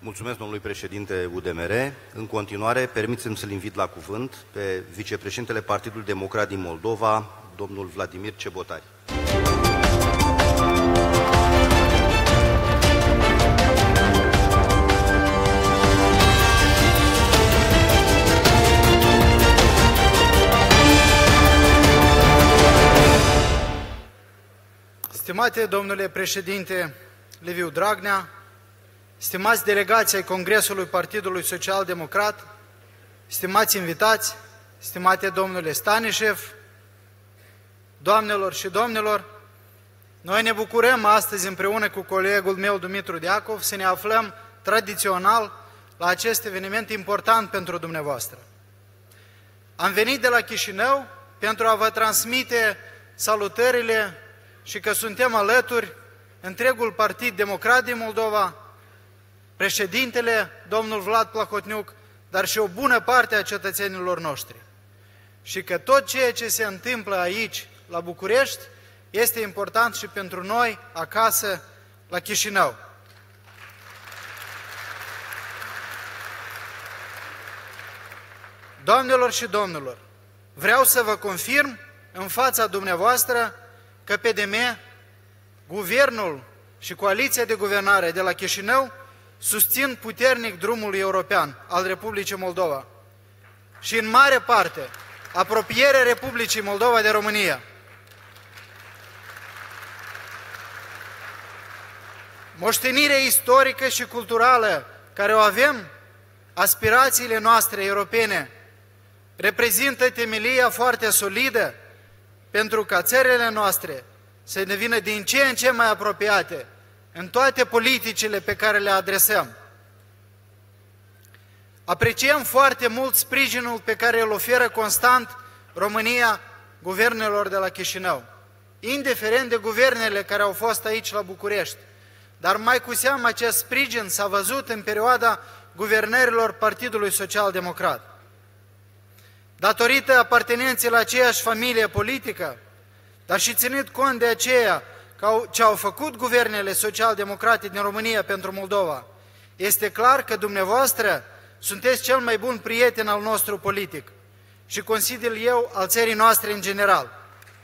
Mulțumesc domnului președinte UDMR. În continuare, permiteți-mi să-l invit la cuvânt pe vicepreședintele Partidului Democrat din Moldova, domnul Vladimir Cebotari. Stimate domnule președinte Liviu Dragnea, stimați delegații ai Congresului Partidului Social Democrat, stimați invitați, stimate domnule Stanișev, doamnelor și domnilor, noi ne bucurăm astăzi împreună cu colegul meu Dumitru Deacov să ne aflăm tradițional la acest eveniment important pentru dumneavoastră. Am venit de la Chișinău pentru a vă transmite salutările și că suntem alături întregul Partid Democrat din Moldova, președintele, domnul Vlad Plahotniuc, dar și o bună parte a cetățenilor noștri. Și că tot ceea ce se întâmplă aici, la București, este important și pentru noi, acasă, la Chișinău. Doamnelor și domnilor, vreau să vă confirm în fața dumneavoastră că PDM, guvernul și coaliția de guvernare de la Chișinău susțin puternic drumul european al Republicii Moldova și în mare parte apropierea Republicii Moldova de România. Moștenirea istorică și culturală care o avem, aspirațiile noastre europene, reprezintă temelia foarte solidă pentru ca țările noastre să devină din ce în ce mai apropiate în toate politicile pe care le adresăm. Apreciem foarte mult sprijinul pe care îl oferă constant România guvernelor de la Chișinău, indiferent de guvernele care au fost aici la București. Dar mai cu seamă acest sprijin s-a văzut în perioada guvernărilor Partidului Social Democrat. Datorită apartenenței la aceeași familie politică, dar și ținând cont de aceea ce au făcut guvernele social-democrate din România pentru Moldova, este clar că dumneavoastră sunteți cel mai bun prieten al nostru politic și consider eu al țării noastre în general.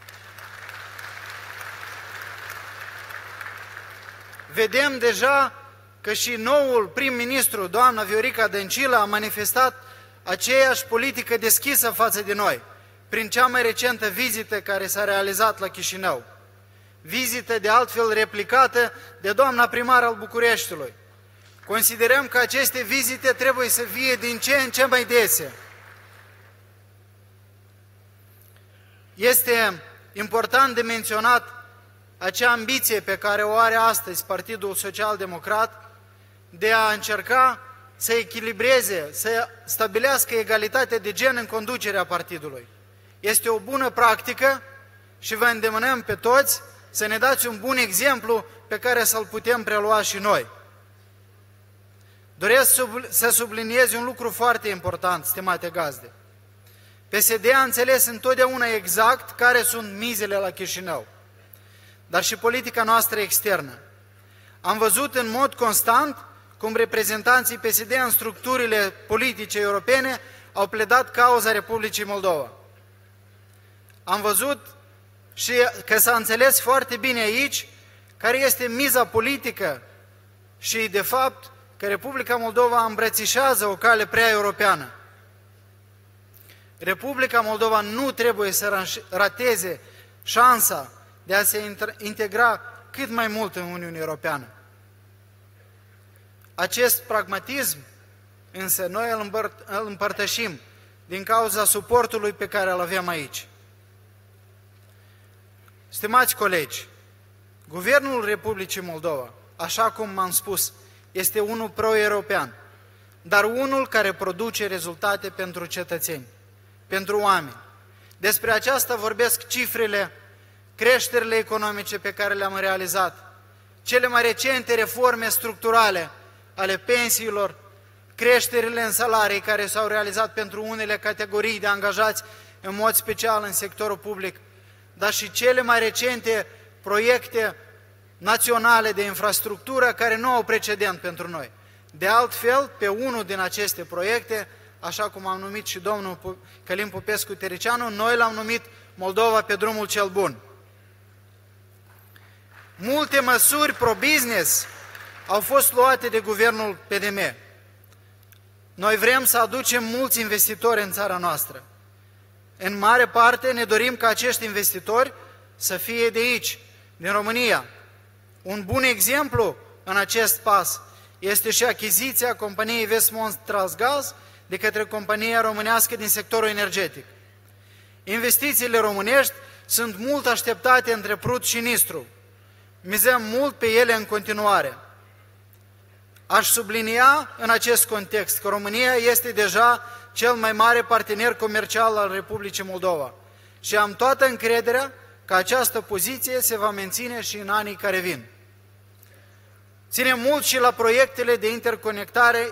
Vedem deja că și noul prim-ministru, doamna Viorica Dăncilă, a manifestat aceeași politică deschisă față de noi, prin cea mai recentă vizită care s-a realizat la Chișinău. Vizită de altfel replicată de doamna primar al Bucureștiului. Considerăm că aceste vizite trebuie să fie din ce în ce mai dese. Este important de menționat acea ambiție pe care o are astăzi Partidul Social Democrat de a încerca să echilibreze, să stabilească egalitate de gen în conducerea partidului. Este o bună practică și vă îndemnăm pe toți să ne dați un bun exemplu pe care să-l putem prelua și noi. Doresc să subliniez un lucru foarte important, stimate gazde. PSD a înțeles întotdeauna exact care sunt mizele la Chișinău, dar și politica noastră externă. Am văzut în mod constant cum reprezentanții PSD în structurile politice europene au pledat cauza Republicii Moldova. Am văzut și că s-a înțeles foarte bine aici care este miza politică și, de fapt, că Republica Moldova îmbrățișează o cale prea europeană. Republica Moldova nu trebuie să rateze șansa de a se integra cât mai mult în Uniunea Europeană. Acest pragmatism, însă, noi îl împărtășim din cauza suportului pe care îl avem aici. Stimați colegi, Guvernul Republicii Moldova, așa cum m-am spus, este unul pro-european, dar unul care produce rezultate pentru cetățeni, pentru oameni. Despre aceasta vorbesc cifrele, creșterile economice pe care le-am realizat, cele mai recente reforme structurale ale pensiilor, creșterile în salarii care s-au realizat pentru unele categorii de angajați, în mod special în sectorul public, dar și cele mai recente proiecte naționale de infrastructură care nu au precedent pentru noi. De altfel, pe unul din aceste proiecte, așa cum am numit și domnul Călin Popescu-Tăricianu, noi l-am numit Moldova pe drumul cel bun. Multe măsuri pro-business au fost luate de guvernul PDM. Noi vrem să aducem mulți investitori în țara noastră. În mare parte ne dorim ca acești investitori să fie de aici, din România. Un bun exemplu în acest pas este și achiziția companiei Vestmont Transgaz de către compania românească din sectorul energetic. Investițiile românești sunt mult așteptate între Prut și Nistru. Mizăm mult pe ele în continuare. Aș sublinia în acest context că România este deja cel mai mare partener comercial al Republicii Moldova și am toată încrederea că această poziție se va menține și în anii care vin. Ținem mult și la proiectele de interconectare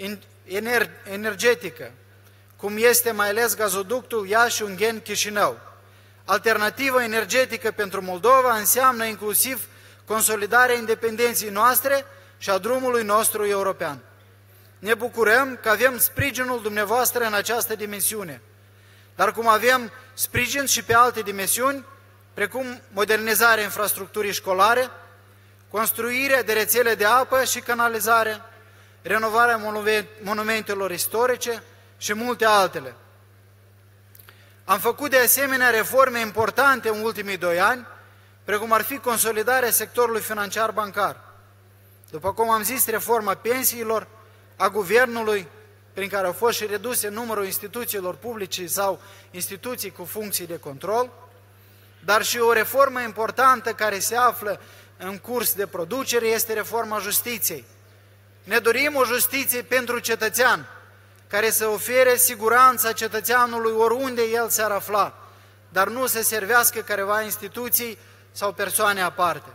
energetică, cum este mai ales gazoductul Iași-Ungheni-Chișinău. Alternativă energetică pentru Moldova înseamnă inclusiv consolidarea independenței noastre și a drumului nostru european. Ne bucurăm că avem sprijinul dumneavoastră în această dimensiune, dar cum avem sprijin și pe alte dimensiuni, precum modernizarea infrastructurii școlare, construirea de rețele de apă și canalizare, renovarea monumentelor istorice și multe altele. Am făcut de asemenea reforme importante în ultimii 2 ani, precum ar fi consolidarea sectorului financiar bancar. După cum am zis, reforma pensiilor, a guvernului, prin care au fost și reduse numărul instituțiilor publice sau instituții cu funcții de control, dar și o reformă importantă care se află în curs de producere este reforma justiției. Ne dorim o justiție pentru cetățean, care să ofere siguranța cetățeanului oriunde el s-ar afla, dar nu să servească careva instituții sau persoane aparte.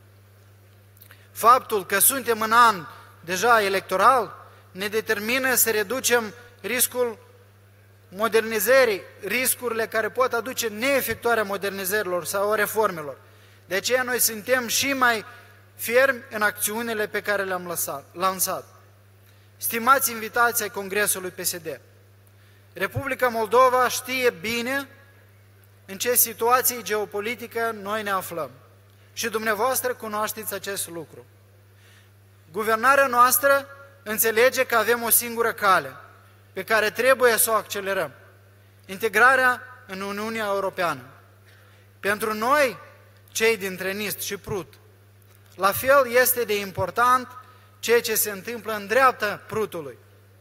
Faptul că suntem în an deja electoral ne determină să reducem riscul modernizării, riscurile care pot aduce neefectuarea modernizărilor sau reformelor. De aceea noi suntem și mai fermi în acțiunile pe care le-am lansat. Stimați invitații ai Congresului PSD, Republica Moldova știe bine în ce situație geopolitică noi ne aflăm și dumneavoastră cunoașteți acest lucru. Guvernarea noastră înțelege că avem o singură cale pe care trebuie să o accelerăm: integrarea în Uniunea Europeană. Pentru noi, cei dintre Nist și Prut, la fel este de important ceea ce se întâmplă în dreapta Prutului.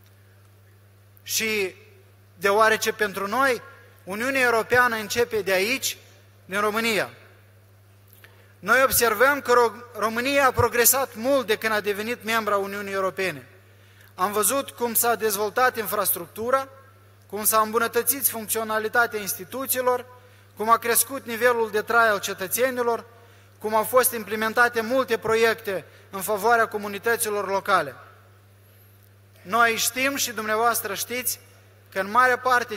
Și deoarece pentru noi Uniunea Europeană începe de aici, din România. Noi observăm că România a progresat mult de când a devenit membra Uniunii Europene. Am văzut cum s-a dezvoltat infrastructura, cum s-a îmbunătățit funcționalitatea instituțiilor, cum a crescut nivelul de trai al cetățenilor, cum au fost implementate multe proiecte în favoarea comunităților locale. Noi știm și dumneavoastră știți că în mare parte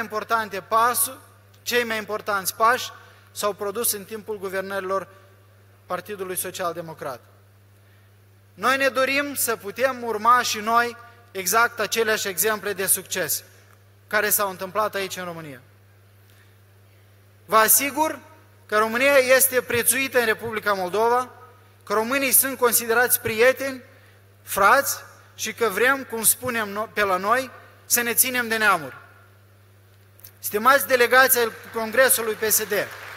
cei mai importanți pași s-au produs în timpul guvernărilor Partidului Social-Democrat. Noi ne dorim să putem urma și noi exact aceleași exemple de succes care s-au întâmplat aici în România. Vă asigur că România este prețuită în Republica Moldova, că românii sunt considerați prieteni, frați și că vrem, cum spunem pe la noi, să ne ținem de neamuri. Stimați delegații ai Congresului PSD,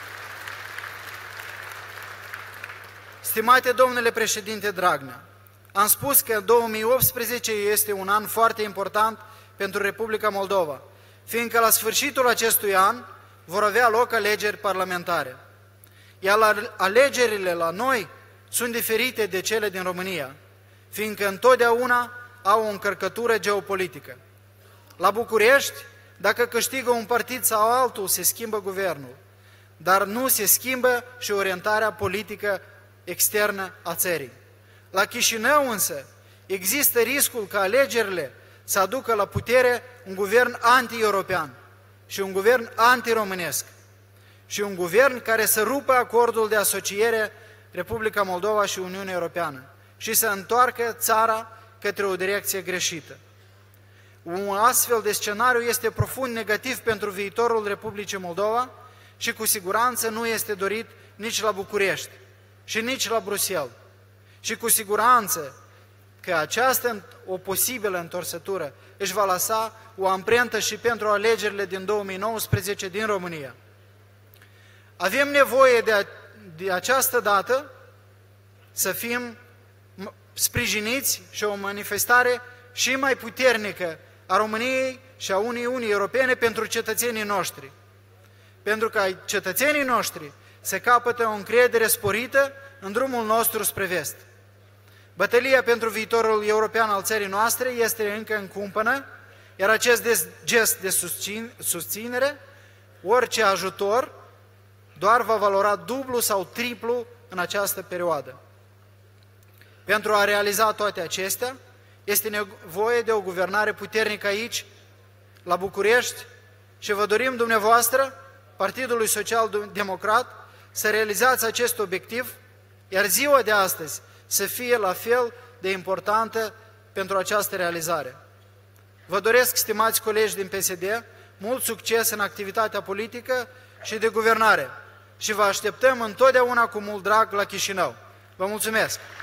stimate domnule președinte Dragnea, am spus că 2018 este un an foarte important pentru Republica Moldova, fiindcă la sfârșitul acestui an vor avea loc alegeri parlamentare. Iar alegerile la noi sunt diferite de cele din România, fiindcă întotdeauna au o încărcătură geopolitică. La București, dacă câștigă un partid sau altul, se schimbă guvernul, dar nu se schimbă și orientarea politică externă a țării. La Chișinău însă există riscul ca alegerile să aducă la putere un guvern anti-european și un guvern anti-românesc și un guvern care să rupă acordul de asociere Republica Moldova și Uniunea Europeană și să întoarcă țara către o direcție greșită. Un astfel de scenariu este profund negativ pentru viitorul Republicii Moldova și cu siguranță nu este dorit nici la București și nici la Bruxelles. Și cu siguranță că această o posibilă întorsătură își va lăsa o amprentă și pentru alegerile din 2019 din România. Avem nevoie de această dată să fim sprijiniți și o manifestare și mai puternică a României și a Uniunii Europene pentru cetățenii noștri. Pentru ca cetățenii noștri să capătă o încredere sporită în drumul nostru spre vest. Bătălia pentru viitorul european al țării noastre este încă în cumpănă, iar acest gest de susținere, orice ajutor, doar va valora dublu sau triplu în această perioadă. Pentru a realiza toate acestea, este nevoie de o guvernare puternică aici, la București, și vă dorim dumneavoastră, Partidului Social Democrat, să realizați acest obiectiv, iar ziua de astăzi să fie la fel de importantă pentru această realizare. Vă doresc, stimați colegi din PSD, mult succes în activitatea politică și de guvernare și vă așteptăm întotdeauna cu mult drag la Chișinău. Vă mulțumesc!